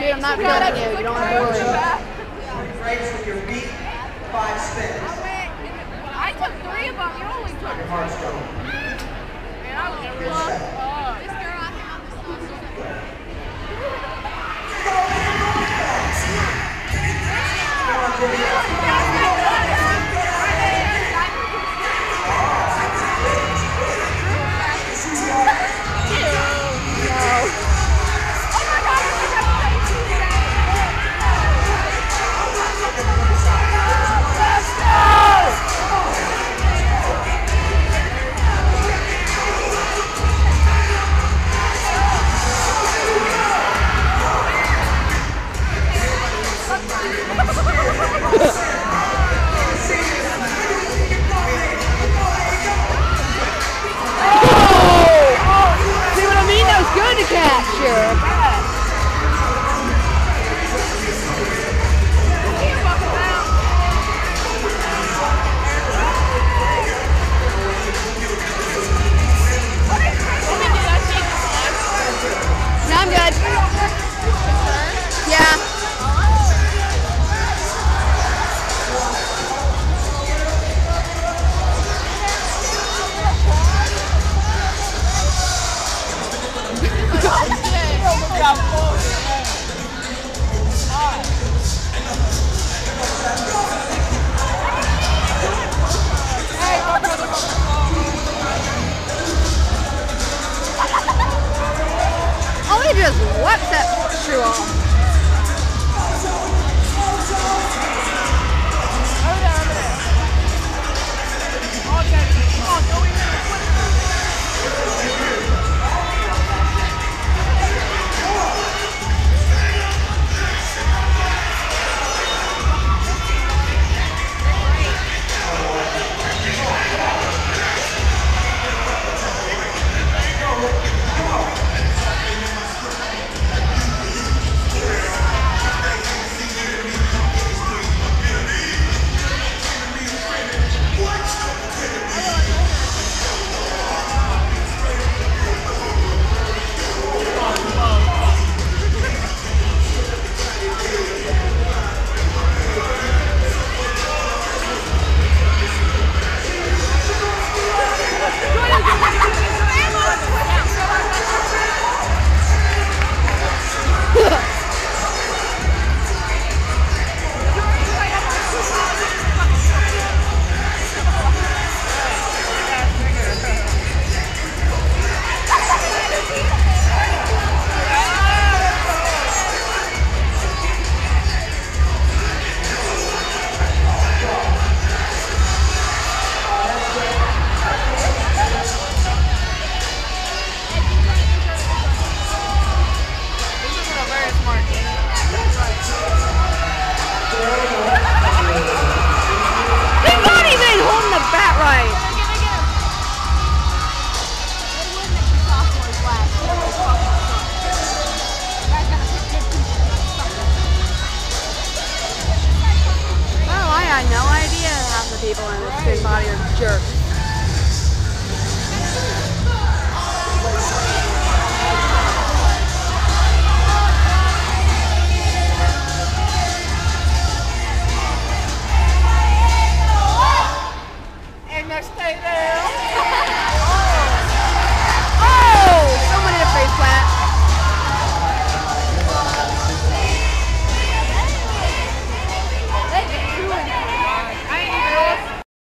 Dude, I'm not killing you. You don't have to worry. Breaks with your feet, 5 spins. I took 3 of them. You only took 2. Your heart's going. Man, I was never Good set. This girl, I think I'm the Come on, Jimmy. Good to catch, sure. No, I'm good. Yeah. Oh, he just whacked that shoe off. People in this big body are jerks.